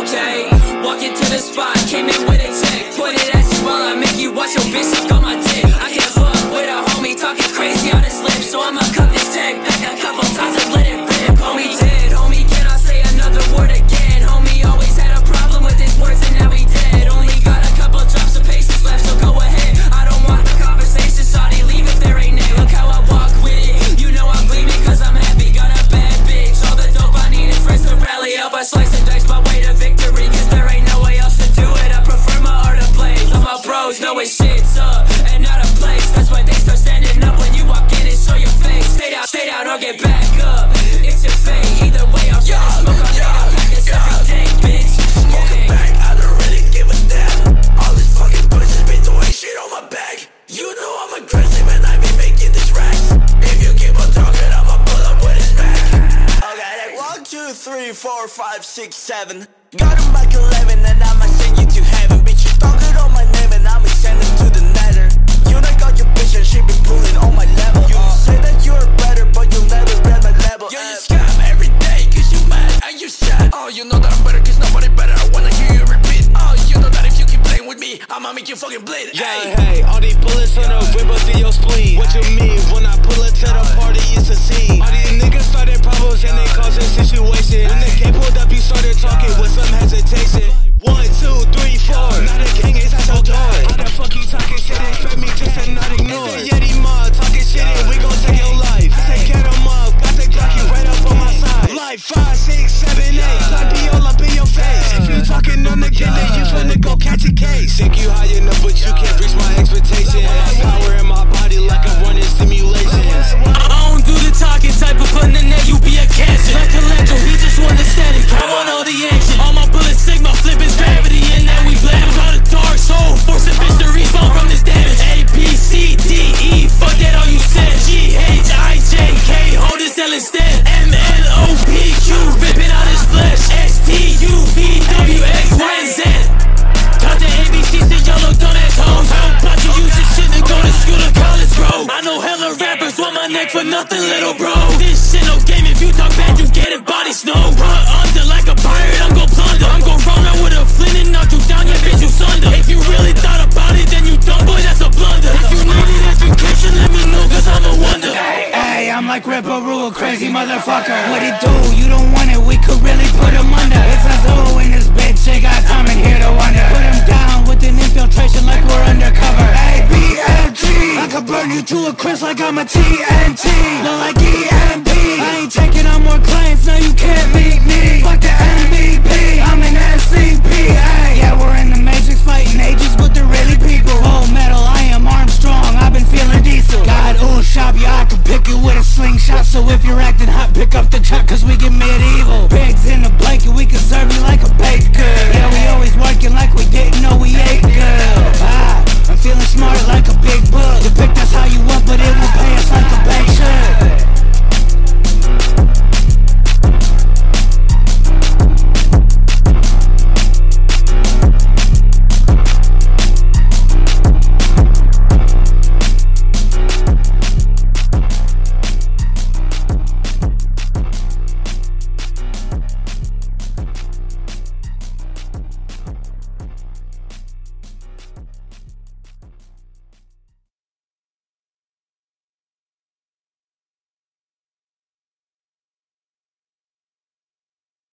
okay. Walk into the spot, came in with a tech. Put it at you while I make you watch your bitch suck on my dick. I can't fuck with a homie talking crazy on his lips, so I'ma cut this tech back a couple times and let it rip. Homie dead, homie, can I say another word again? Homie always had a problem with his words and now he dead. Only got a couple drops of patience left, so go ahead. I don't want the conversation, sorry, leave if there ain't it. Look how I walk with it, you know I'm gleaming cause I'm happy. Got a bad bitch, all the dope I need is friends to rally up. I slice and dice my way to victory, cause there ain't no way else to do it. I prefer my art of blaze. All my bros know it shit's up and out of place. That's why they start standing up when you walk in and show your face. Stay down or get back up. It's your fate. Either way, I'm finna smoke on data packets every day, bitch. Smoking back, I don't really give a damn. All this fucking pussies been doing shit on my back. You know I'm aggressive and I be making these racks. If you keep on talking, I'ma pull up with his back. Okay, like 1, 2, 3, 4, 5, 6, 7. Got him back 11 and I'ma send you to heaven. Bitch, you talking on my name and I'ma send him to the nether. You done got your bitch and she been pulling on my level. You say that you're better, but you'll never get my level. You scam every day cause you mad and you sad. Oh, you know that I'm better cause nobody better. I wanna hear you repeat. Oh, you know that if you keep playing with me, I'ma make you fucking bleed. Yeah, hey, all these bullets on the whip up through your spleen. What you mean? When I pull up to the party, it's a scene. All these niggas started problems and they causing situations. When the game pulled up, you started talking with some hesitation. 1, 2, 3, 4. Now the gang is at your door. How the fuck you talking shit? Expect me just to not ignore. It's the Yeti mob talking shit and we gon' take your life. I say get 'em up, got the Glocky right up on my side. Like 5, 6, 7, 8. Like be all up in your face. If you talking on the game, then you finna go catch a case. Think you high enough, but you can't reach my expectation. My power in my body like I'm running simulations. I don't do the talking type of fun, and then you be a cancer. Like Electro, he just want the static. I want all the action. All my bullets Sigma, flipping gravity, and then we blame. Got a dark soul, forcing bitch to respawn from this damage. A, B, C, D, E, fuck that all you said. G, H, I, J, K, hold this L instead. M, N, O, P, Q, ripping out his flesh. S, T, U, V, W, X, Y, and Z. Got the ABCs and y'all look dumb as hoes. I'm about to use this shit to go to school to college, bro. I know hella rappers want my neck for nothing, little bro. This shit no game, if you talk bad, you get it, body snow. Run under like a pirate, I'm gon' plunder. I'm gon' run out with a flint and knock you down, yeah, bitch, you sunder. If you really thought about it, then you dumb, boy, that's a blunder. If you needed education, let me know, cause I'm a wonder. Hey, I'm like Ripper Rule, crazy motherfucker. What it do? You don't want it, we could really put him under. It's a zoo in this bitch, ain't got time in here to wonder. Put him down with an infiltration like we're undercover. A, B, F, G. I could burn you to a crisp like I'm a TNT. Look like EMP. I ain't taking on more clients, now you can't meet me. Fuck the MVP, I'm an SCP. Yeah, we're in the Matrix fighting ages, but they're really people. Full metal, I am Armstrong, I've been feeling diesel. God, ooh, shop, yeah, I can pick it with a slingshot. So if you're acting hot, pick up the chuck.